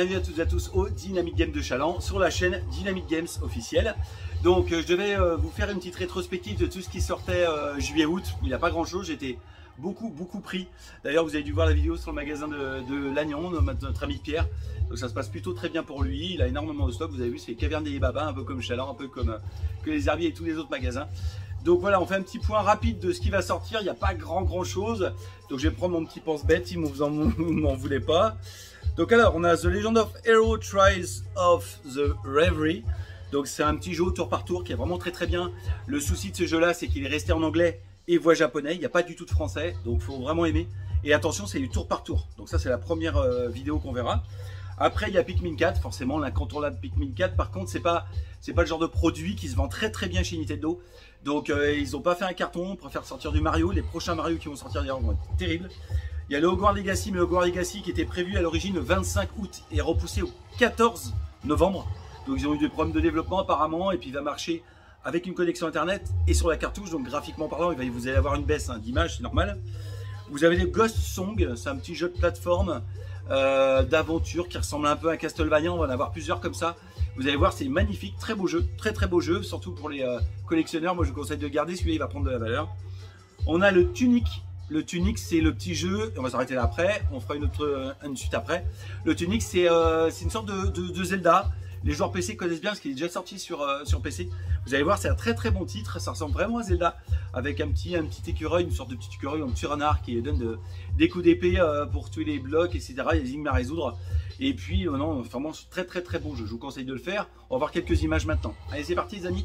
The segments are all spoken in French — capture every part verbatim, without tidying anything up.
bienvenue à toutes et à tous au Dynamic Games de Chaland sur la chaîne Dynamic Games officielle. Donc euh, je devais euh, vous faire une petite rétrospective de tout ce qui sortait euh, juillet-août. Il n'y a pas grand chose, j'étais beaucoup beaucoup pris. D'ailleurs vous avez dû voir la vidéo sur le magasin de, de Lannion, notre ami Pierre. Donc ça se passe plutôt très bien pour lui, il a énormément de stock, vous avez vu c'est Caverne des Babas, un peu comme Chaland, un peu comme euh, que les Herbiers et tous les autres magasins. Donc voilà, on fait un petit point rapide de ce qui va sortir, il n'y a pas grand grand chose. Donc je vais prendre mon petit pense-bête si vous m'en voulez pas. Donc alors, on a The Legend of Hero Trials of the Reverie. Donc c'est un petit jeu tour par tour qui est vraiment très très bien. Le souci de ce jeu là, c'est qu'il est resté en anglais et voix japonais, il n'y a pas du tout de français, donc il faut vraiment aimer. Et attention, c'est du tour par tour, donc ça c'est la première euh, vidéo qu'on verra. Après il y a Pikmin quatre, forcément l'incontournable Pikmin quatre. Par contre c'est pas c'est pas le genre de produit qui se vend très très bien chez Nintendo. Donc euh, ils n'ont pas fait un carton, on préfère sortir du Mario. Les prochains Mario qui vont sortir d'ailleurs vont être terribles. Il y a le Hogwarts Legacy, mais le Hogwarts Legacy qui était prévu à l'origine le vingt-cinq août et repoussé au quatorze novembre. Donc ils ont eu des problèmes de développement apparemment, et puis il va marcher avec une connexion internet et sur la cartouche. Donc graphiquement parlant, il va, vous allez avoir une baisse hein, d'image, c'est normal. Vous avez les Ghost Song, c'est un petit jeu de plateforme euh, d'aventure qui ressemble un peu à Castlevania. On va en avoir plusieurs comme ça. Vous allez voir, c'est magnifique, très beau jeu, très très beau jeu, surtout pour les euh, collectionneurs. Moi je vous conseille de garder, celui-là il va prendre de la valeur. On a le Tunic. Le Tunic, c'est le petit jeu, on va s'arrêter là après, on fera une autre une suite après. Le Tunic, c'est euh, une sorte de, de, de Zelda. Les joueurs P C connaissent bien parce qu'il est déjà sorti sur, euh, sur P C. Vous allez voir, c'est un très très bon titre, ça ressemble vraiment à Zelda, avec un petit, un petit écureuil, une sorte de petit écureuil, un petit renard qui donne de, des coups d'épée euh, pour tuer les blocs, et cetera. Il y a des énigmes à résoudre. Et puis, euh, non, vraiment très très très bon jeu, je vous conseille de le faire. On va voir quelques images maintenant. Allez, c'est parti les amis.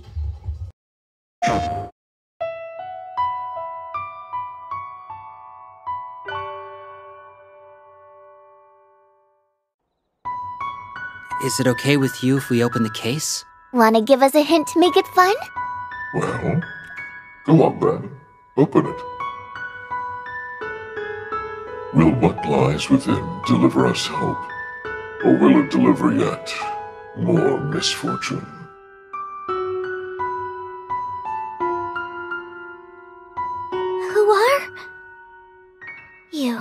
Is it okay with you if we open the case? Wanna give us a hint to make it fun? Well, go on then. Open it. Will what lies within deliver us hope? Or will it deliver yet more misfortune? Who are you?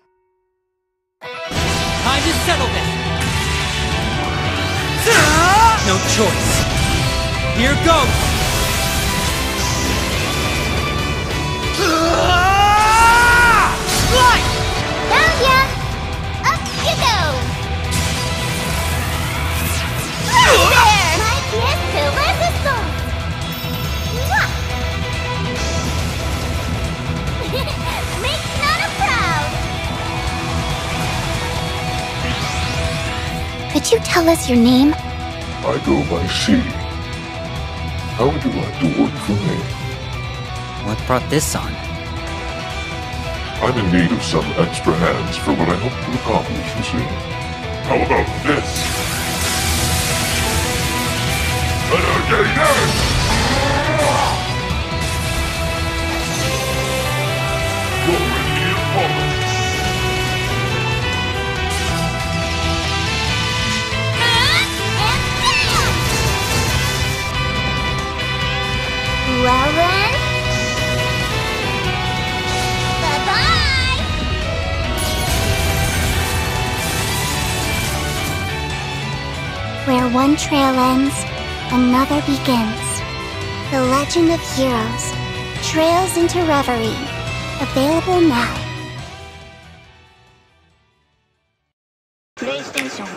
Time to settle this! No choice. Here goes! Light! Found ya! Up you go! There! My pièce de résistance! Mwah! Make Nana proud! Could you tell us your name? I go by sea. How would you like to work for me? What brought this on? I'm in need of some extra hands for what I hope to accomplish, you see. How about this? Renegade! Your immediate opponent. Well then, bye-bye! Where one trail ends, another begins. The Legend of Heroes, Trails into Reverie, available now. PlayStation.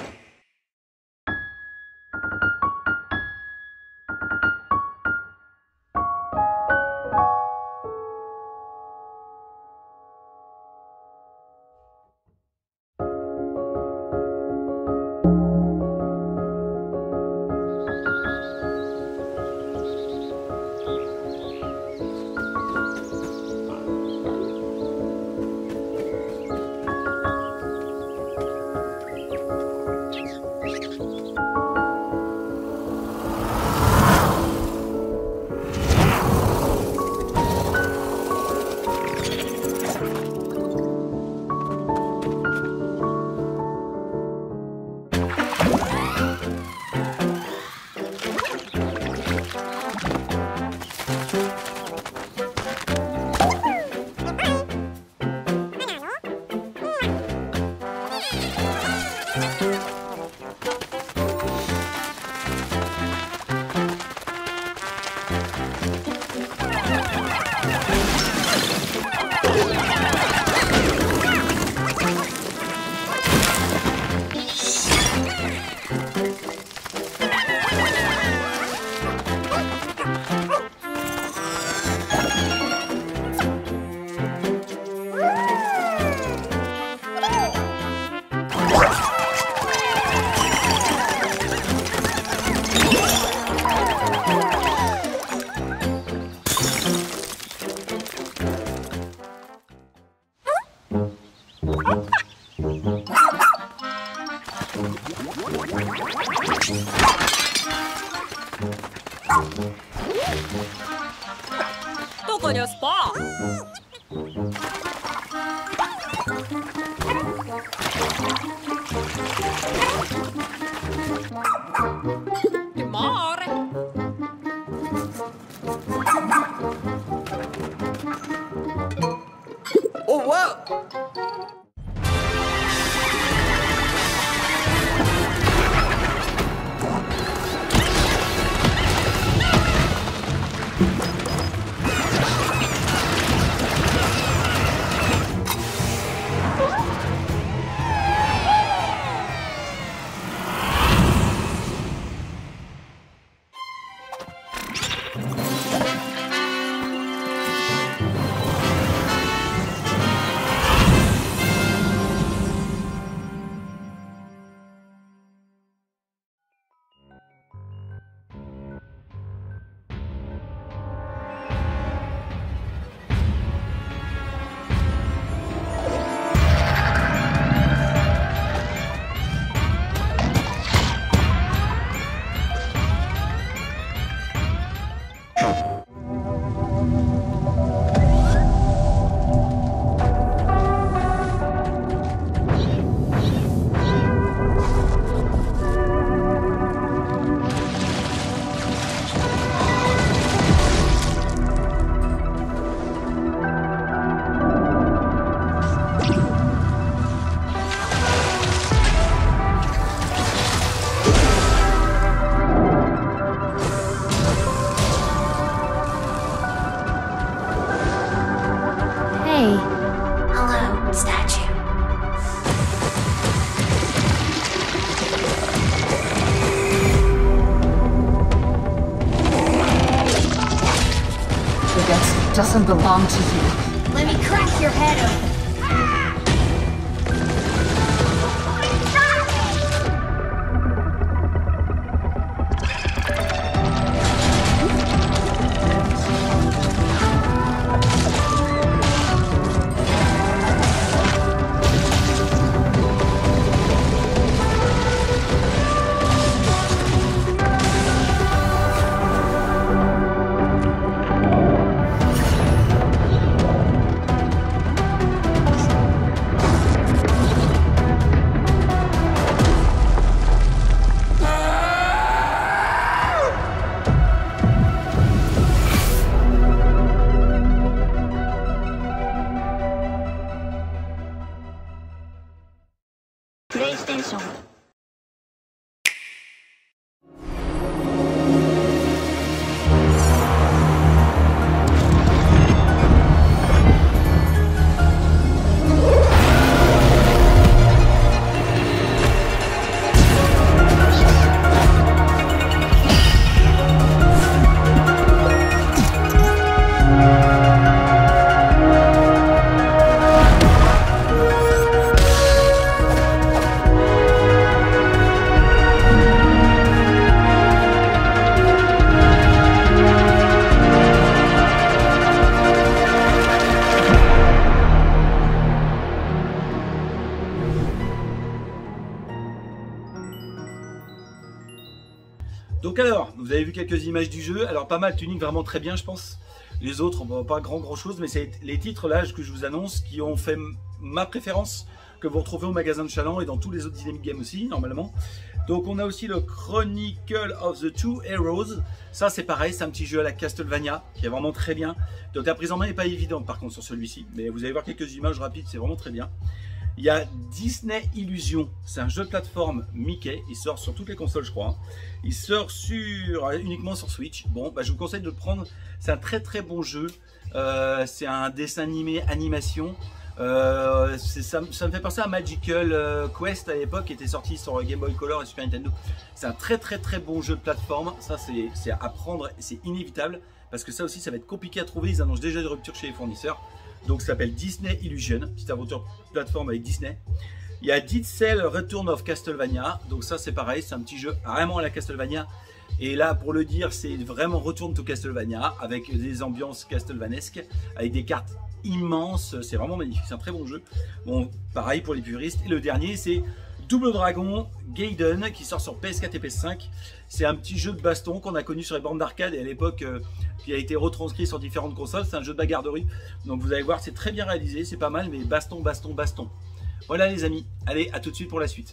どこにスパ Che mare! Oh, wow! Hello, statue. The desk doesn't belong to you. Let me crack your head open. PlayStation. Donc alors, vous avez vu quelques images du jeu, alors pas mal, tunique vraiment très bien je pense. Les autres, bon, pas grand grand chose, mais c'est les titres là que je vous annonce qui ont fait ma préférence, que vous retrouvez au magasin de Chaland et dans tous les autres Dynamic Games aussi, normalement. Donc on a aussi le Chronicle of the Two Heroes, ça c'est pareil, c'est un petit jeu à la Castlevania, qui est vraiment très bien. Donc la prise en main n'est pas évidente par contre sur celui-ci, mais vous allez voir quelques images rapides, c'est vraiment très bien. Il y a Disney Illusion, c'est un jeu de plateforme Mickey, il sort sur toutes les consoles je crois. Il sort sur, uniquement sur Switch. Bon, bah, je vous conseille de le prendre, c'est un très très bon jeu. Euh, c'est un dessin animé, animation. Euh, ça, ça me fait penser à Magical Quest à l'époque, qui était sorti sur Game Boy Color et Super Nintendo. C'est un très très très bon jeu de plateforme, ça c'est à prendre, c'est inévitable. Parce que ça aussi ça va être compliqué à trouver, ils annoncent déjà des ruptures chez les fournisseurs. Donc ça s'appelle Disney Illusion, petite aventure plateforme avec Disney. Il y a Dead Cell Return of Castlevania, donc ça c'est pareil, c'est un petit jeu vraiment à la Castlevania. Et là pour le dire c'est vraiment Return to Castlevania avec des ambiances castlevaniesques, avec des cartes immenses, c'est vraiment magnifique, c'est un très bon jeu. Bon pareil pour les puristes. Et le dernier c'est Double Dragon Gaiden qui sort sur P S quatre et P S cinq. C'est un petit jeu de baston qu'on a connu sur les bornes d'arcade et à l'époque euh, qui a été retranscrit sur différentes consoles. C'est un jeu de bagarrerie. Donc vous allez voir, c'est très bien réalisé, c'est pas mal, mais baston, baston, baston. Voilà les amis, allez, à tout de suite pour la suite.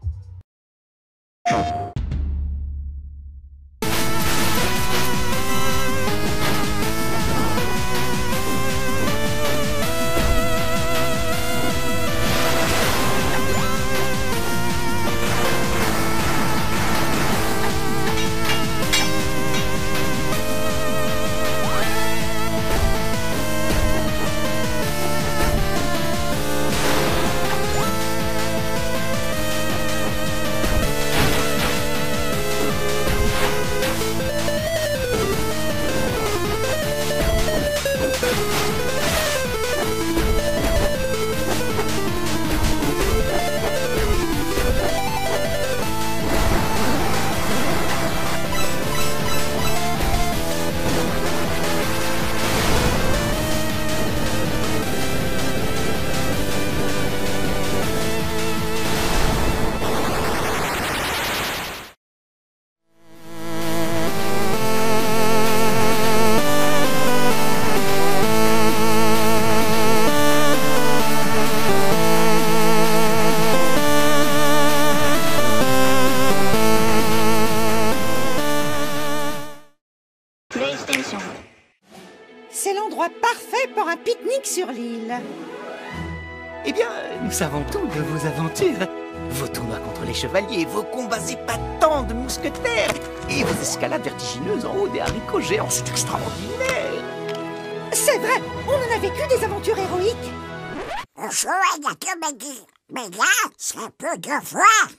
C'est l'endroit parfait pour un pique-nique sur l'île. Eh bien, nous savons tout de vos aventures. Vos tournois contre les chevaliers, vos combats épatants de mousquetaires et vos escalades vertigineuses en haut des haricots géants, c'est extraordinaire. C'est vrai, on en a vécu des aventures héroïques. On jouait la comédie, mais là, c'est un peu de voix.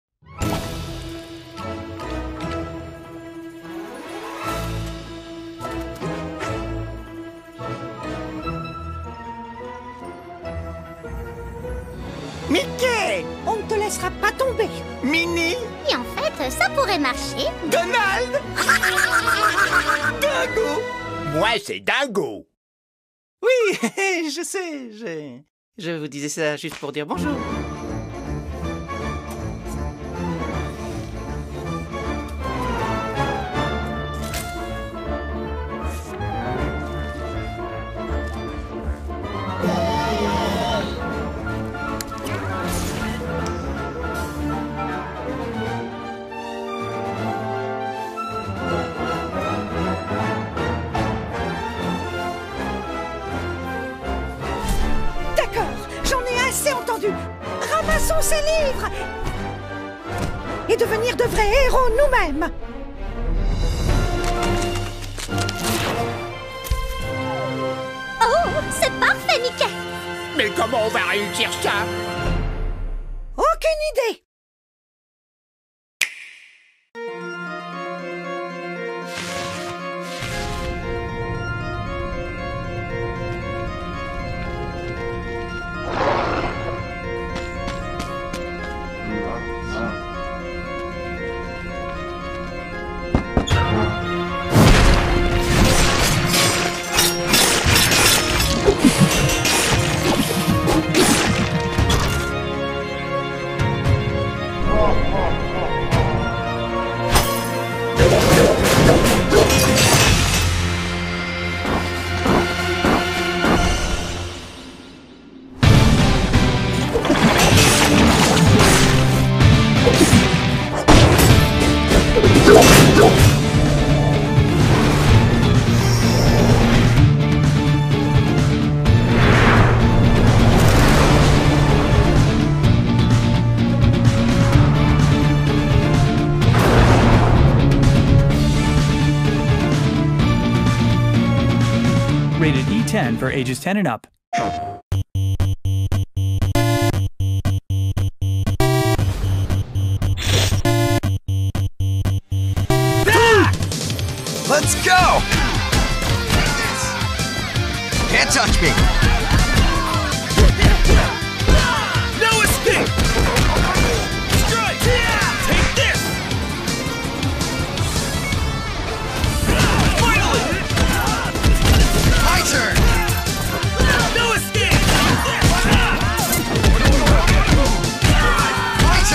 Mickey! On ne te laissera pas tomber. Minnie! Et en fait, ça pourrait marcher. Donald! Dingo! Moi, c'est Dingo! Oui, je sais, je... Je vous disais ça juste pour dire bonjour. Ramassons ces livres et devenir de vrais héros nous-mêmes. Oh, c'est parfait, Mickey. Mais comment on va réussir ça? Aucune idée. Rated E ten for ages ten and up. Let's go! Can't touch me! No escape! Strike! Take this! Finally! My turn! No escape! My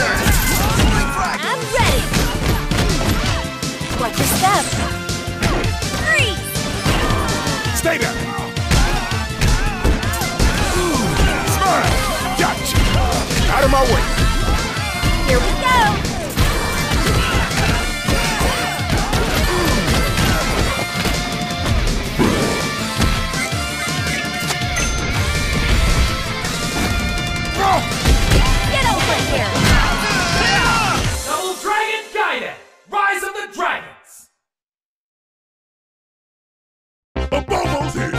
Watch your step. Freeze! Stay there! Smash! Gotcha! Out of my way! Here we go! Get over here! Double Dragon Gaiden! Rise of the Dragons! Bobo's here!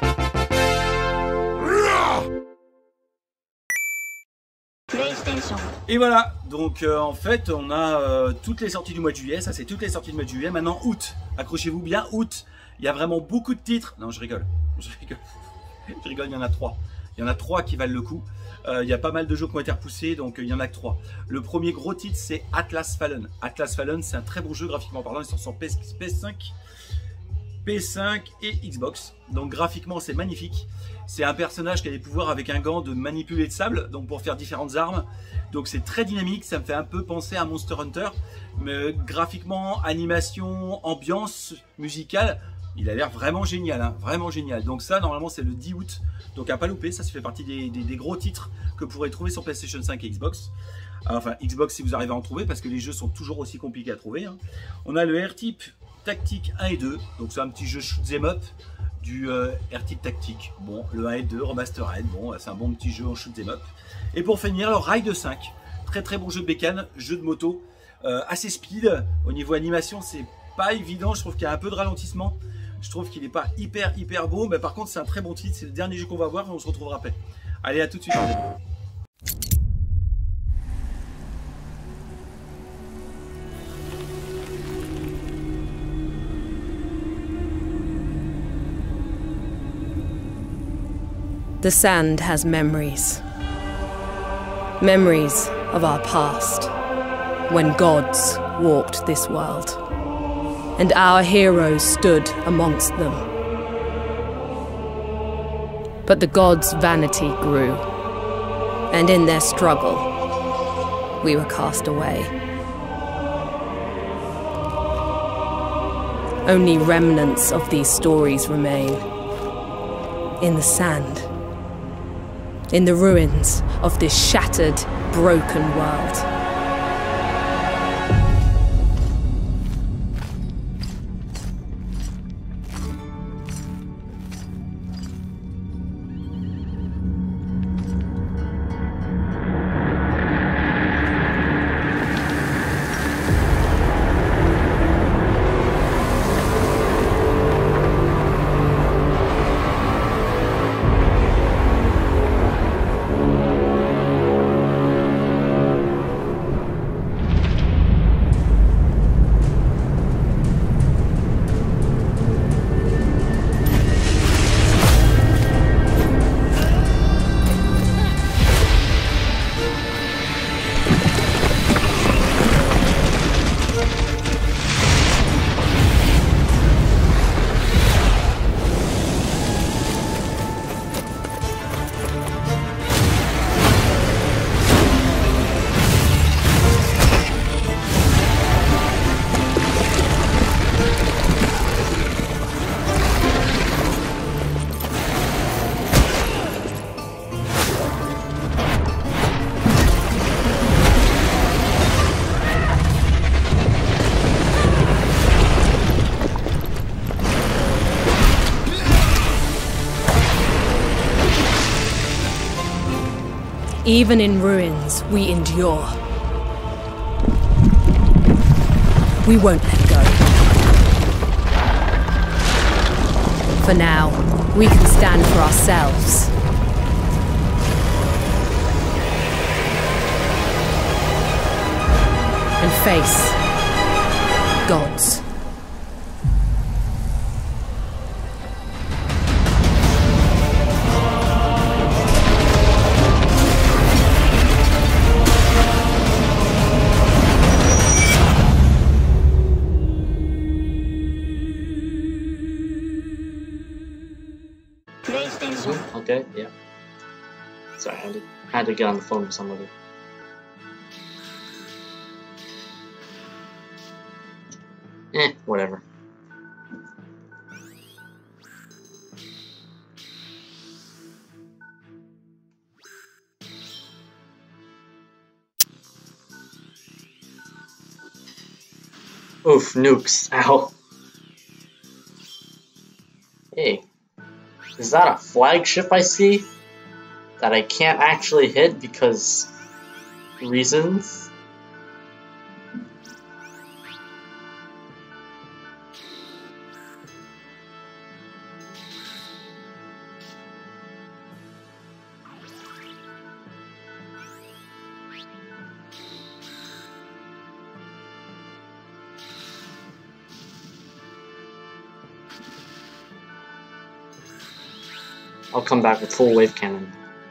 PlayStation. Et voilà, donc euh, en fait on a euh, toutes les sorties du mois de juillet, ça c'est toutes les sorties du mois de juillet. Maintenant août, accrochez-vous bien, août, il y a vraiment beaucoup de titres. Non je rigole, je rigole, je rigole, il y en a trois. Il y en a trois qui valent le coup. Euh, il y a pas mal de jeux qui ont été repoussés, donc euh, il y en a que trois. Le premier gros titre c'est Atlas Fallen. Atlas Fallen c'est un très bon jeu graphiquement parlant, il sort sur P S cinq, P S cinq et Xbox. Donc graphiquement c'est magnifique. C'est un personnage qui a des pouvoirs avec un gant de manipuler de sable, donc pour faire différentes armes. Donc c'est très dynamique, ça me fait un peu penser à Monster Hunter. Mais graphiquement, animation, ambiance musicale, il a l'air vraiment génial, hein, vraiment génial. Donc ça normalement c'est le dix août, donc à pas louper, ça, ça fait partie des, des, des gros titres que vous pourrez trouver sur PlayStation cinq et Xbox. Enfin Xbox si vous arrivez à en trouver, parce que les jeux sont toujours aussi compliqués à trouver. Hein. On a le R-Type Tactique un et deux, donc c'est un petit jeu shoot'em up du euh, R-Type Tactique. Bon, le un et deux, Remastered, bon, c'est un bon petit jeu en shoot'em up. Et pour finir, le Ride cinq, très très bon jeu de bécane, jeu de moto, euh, assez speed. Au niveau animation, c'est pas évident, je trouve qu'il y a un peu de ralentissement. Je trouve qu'il n'est pas hyper hyper beau, mais par contre c'est un très bon titre, c'est le dernier jeu qu'on va voir et on se retrouvera après. Allez, à tout de suite. The sand has memories. Memories of our past, when gods walked this world, and our heroes stood amongst them. But the gods' vanity grew, and in their struggle, we were cast away. Only remnants of these stories remain in the sand. In the ruins of this shattered, broken world. Even in ruins, we endure. We won't let go. For now, we can stand for ourselves. And face gods. Okay, yeah. Sorry, I had to, had to get on the phone with somebody. Eh, whatever. Oof, nukes. Ow. Hey, is that a flagship I see? That I can't actually hit because reasons? I'll come back with full wave cannon.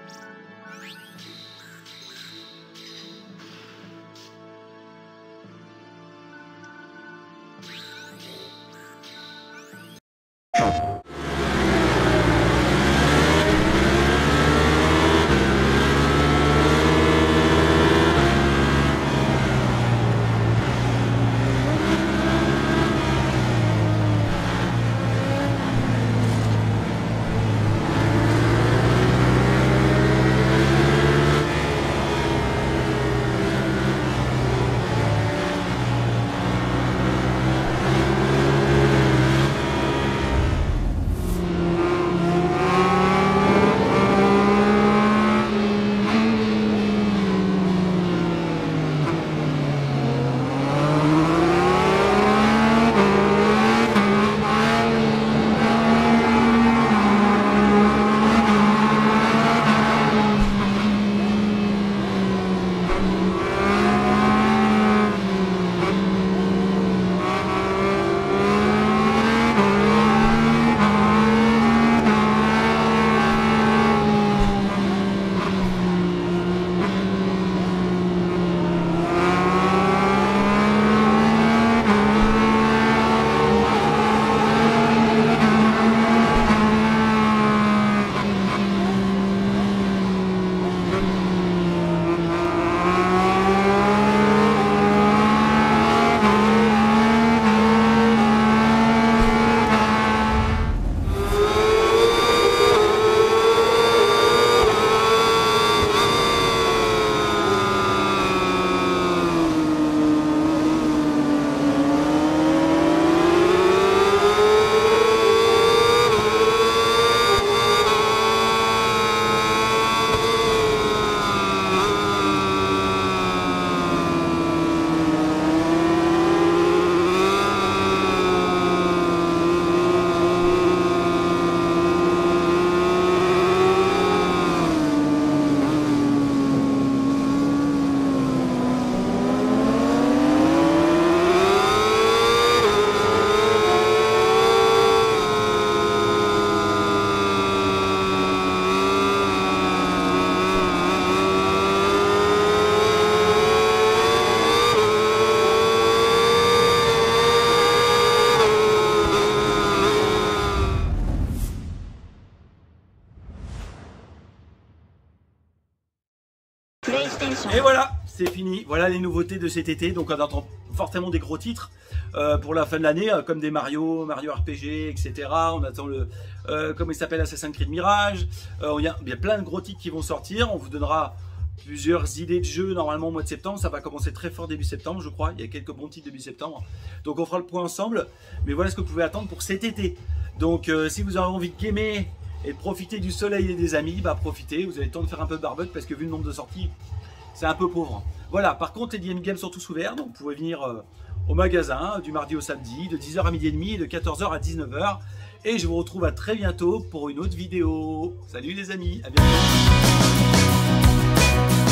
Et voilà, c'est fini. Voilà les nouveautés de cet été. Donc on attend fortement des gros titres euh, pour la fin de l'année, euh, comme des Mario, Mario R P G, et cetera. On attend le, euh, comment il s'appelle, Assassin's Creed Mirage. Euh, il, y a, il y a plein de gros titres qui vont sortir. On vous donnera plusieurs idées de jeux normalement au mois de septembre. Ça va commencer très fort début septembre, je crois. Il y a quelques bons titres début septembre. Donc on fera le point ensemble. Mais voilà ce que vous pouvez attendre pour cet été. Donc euh, si vous avez envie de gamer et de profiter du soleil et des amis, bah profitez. Vous avez le temps de faire un peu de barbecue parce que vu le nombre de sorties, c'est un peu pauvre. Voilà, par contre, les D M Games sont tous ouverts, donc vous pouvez venir euh, au magasin du mardi au samedi, de dix heures à midi et demi et de quatorze heures à dix-neuf heures. Et je vous retrouve à très bientôt pour une autre vidéo. Salut les amis, à bientôt.